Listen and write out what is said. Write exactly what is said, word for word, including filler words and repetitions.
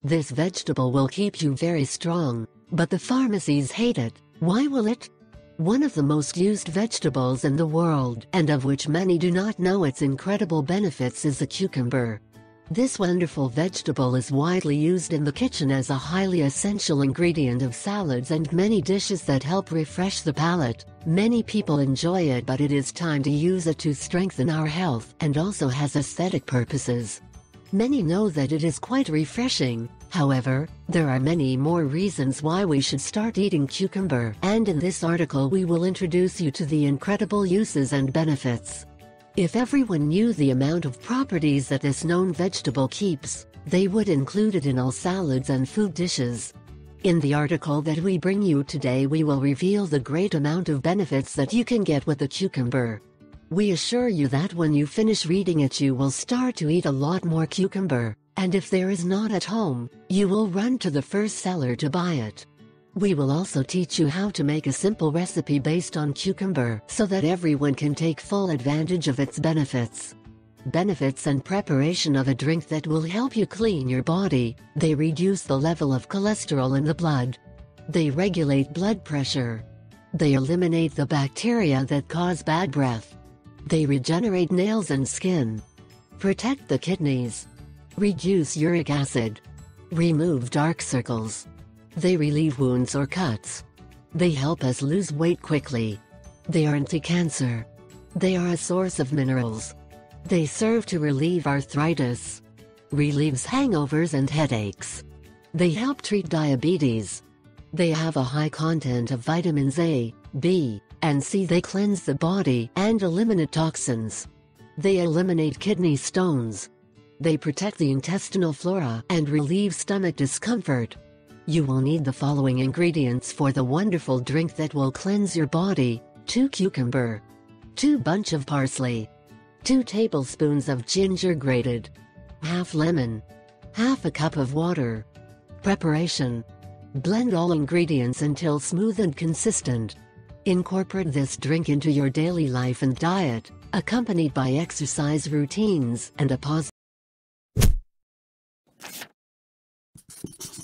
This vegetable will keep you very strong, but the pharmacies hate it. Why will it? One of the most used vegetables in the world, and of which many do not know its incredible benefits, is the cucumber. This wonderful vegetable is widely used in the kitchen as a highly essential ingredient of salads and many dishes that help refresh the palate. Many people enjoy it, but it is time to use it to strengthen our health and also has aesthetic purposes. Many know that it is quite refreshing. However, there are many more reasons why we should start eating cucumber, and in this article we will introduce you to the incredible uses and benefits. If everyone knew the amount of properties that this known vegetable keeps, they would include it in all salads and food dishes. In the article that we bring you today, we will reveal the great amount of benefits that you can get with the cucumber. We assure you that when you finish reading it, you will start to eat a lot more cucumber, and if there is not at home, you will run to the first seller to buy it. We will also teach you how to make a simple recipe based on cucumber so that everyone can take full advantage of its benefits. Benefits and preparation of a drink that will help you clean your body. They reduce the level of cholesterol in the blood. They regulate blood pressure. They eliminate the bacteria that cause bad breath. They regenerate nails and skin. Protect the kidneys. Reduce uric acid. Remove dark circles. They relieve wounds or cuts. They help us lose weight quickly. They are anti-cancer. They are a source of minerals. They serve to relieve arthritis. Relieves hangovers and headaches. They help treat diabetes. They have a high content of vitamins A, B, and C. They cleanse the body and eliminate toxins. They eliminate kidney stones. They protect the intestinal flora and relieve stomach discomfort. You will need the following ingredients for the wonderful drink that will cleanse your body: two cucumber, two bunch of parsley, two tablespoons of ginger grated, half lemon, half a cup of water. Preparation: blend all ingredients until smooth and consistent. Incorporate this drink into your daily life and diet, accompanied by exercise routines and a positive